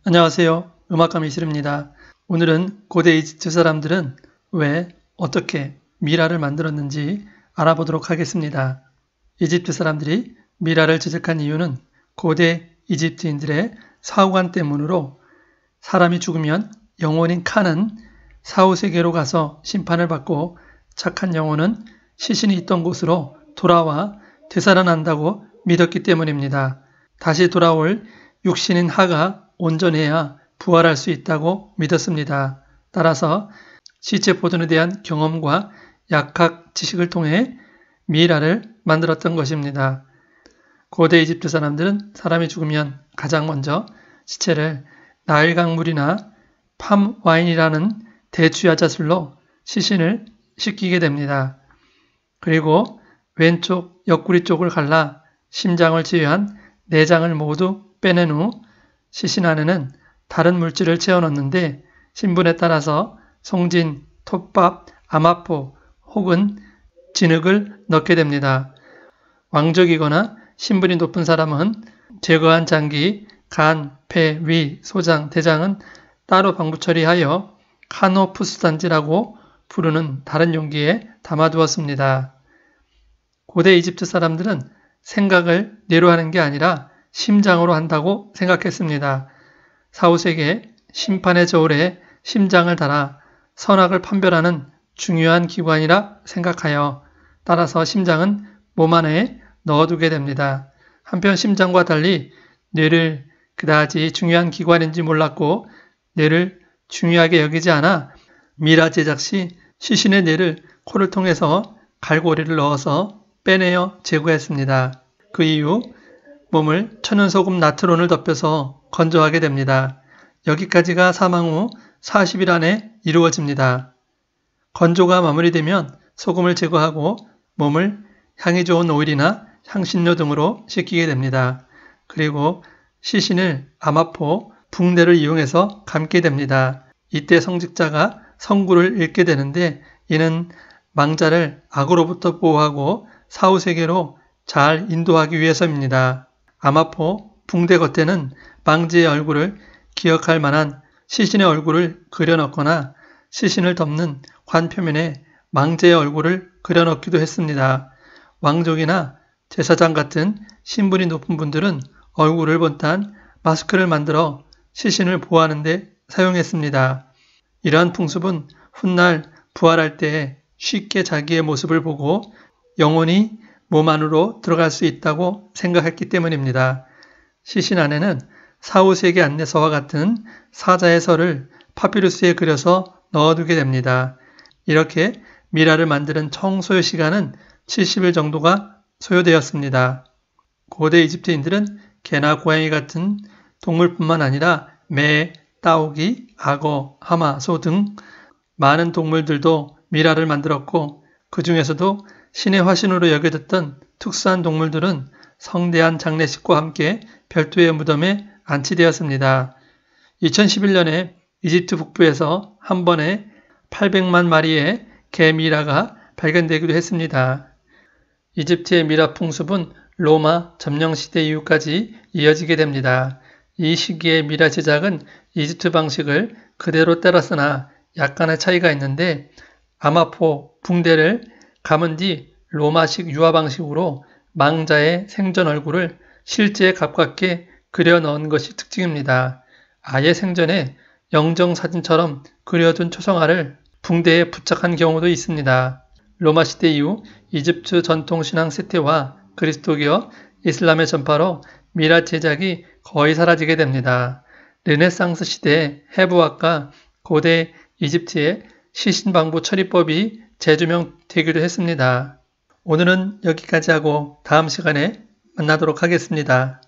안녕하세요. 음악가 미실입니다. 오늘은 고대 이집트 사람들은 왜, 어떻게 미라를 만들었는지 알아보도록 하겠습니다. 이집트 사람들이 미라를 제작한 이유는 고대 이집트인들의 사후관 때문으로 사람이 죽으면 영혼인 칸은 사후세계로 가서 심판을 받고 착한 영혼은 시신이 있던 곳으로 돌아와 되살아난다고 믿었기 때문입니다. 다시 돌아올 육신인 하가 온전해야 부활할 수 있다고 믿었습니다. 따라서 시체 보존에 대한 경험과 약학 지식을 통해 미이라를 만들었던 것입니다. 고대 이집트 사람들은 사람이 죽으면 가장 먼저 시체를 나일강물이나 팜와인이라는 대추야자술로 시신을 씻기게 됩니다. 그리고 왼쪽 옆구리 쪽을 갈라 심장을 제외한 내장을 모두 빼낸 후 시신 안에는 다른 물질을 채워넣는데 신분에 따라서 송진, 톱밥, 아마포 혹은 진흙을 넣게 됩니다. 왕족이거나 신분이 높은 사람은 제거한 장기, 간, 폐, 위, 소장, 대장은 따로 방부 처리하여 카노푸스단지라고 부르는 다른 용기에 담아두었습니다. 고대 이집트 사람들은 생각을 뇌로 하는 게 아니라 심장으로 한다고 생각했습니다. 사후세계 심판의 저울에 심장을 달아 선악을 판별하는 중요한 기관이라 생각하여 따라서 심장은 몸 안에 넣어두게 됩니다. 한편 심장과 달리 뇌를 그다지 중요한 기관인지 몰랐고 뇌를 중요하게 여기지 않아 미라 제작 시 시신의 뇌를 코를 통해서 갈고리를 넣어서 빼내어 제거했습니다. 그 이후 몸을 천연소금 나트론을 덮여서 건조하게 됩니다. 여기까지가 사망 후 40일 안에 이루어집니다. 건조가 마무리되면 소금을 제거하고 몸을 향이 좋은 오일이나 향신료 등으로 씻기게 됩니다. 그리고 시신을 아마포, 붕대를 이용해서 감게 됩니다. 이때 성직자가 성구를 읽게 되는데 이는 망자를 악으로부터 보호하고 사후세계로 잘 인도하기 위해서입니다. 아마포, 붕대 겉에는 망자의 얼굴을 기억할 만한 시신의 얼굴을 그려넣거나 시신을 덮는 관표면에 망자의 얼굴을 그려넣기도 했습니다. 왕족이나 제사장 같은 신분이 높은 분들은 얼굴을 본딴 마스크를 만들어 시신을 보호하는 데 사용했습니다. 이러한 풍습은 훗날 부활할 때 쉽게 자기의 모습을 보고 영혼이 몸 안으로 들어갈 수 있다고 생각했기 때문입니다. 시신 안에는 사후세계 안내서와 같은 사자의 설을 파피루스에 그려서 넣어두게 됩니다. 이렇게 미라를 만드는 총 소요 시간은 70일 정도가 소요되었습니다. 고대 이집트인들은 개나 고양이 같은 동물뿐만 아니라 매, 따오기, 악어, 하마, 소 등 많은 동물들도 미라를 만들었고 그 중에서도 신의 화신으로 여겨졌던 특수한 동물들은 성대한 장례식과 함께 별도의 무덤에 안치되었습니다. 2011년에 이집트 북부에서 한 번에 800만 마리의 개 미라가 발견되기도 했습니다. 이집트의 미라 풍습은 로마 점령시대 이후까지 이어지게 됩니다. 이 시기의 미라 제작은 이집트 방식을 그대로 따랐으나 약간의 차이가 있는데 아마포, 붕대를 감은 뒤 로마식 유화 방식으로 망자의 생전 얼굴을 실제에 가깝게 그려 넣은 것이 특징입니다. 아예 생전에 영정사진처럼 그려둔 초성화를 붕대에 부착한 경우도 있습니다. 로마 시대 이후 이집트 전통신앙 쇠퇴와 그리스도교, 이슬람의 전파로 미라 제작이 거의 사라지게 됩니다. 르네상스 시대의 해부학과 고대 이집트의 시신방부 처리법이 재조명되기도 했습니다. 오늘은 여기까지 하고 다음 시간에 만나도록 하겠습니다.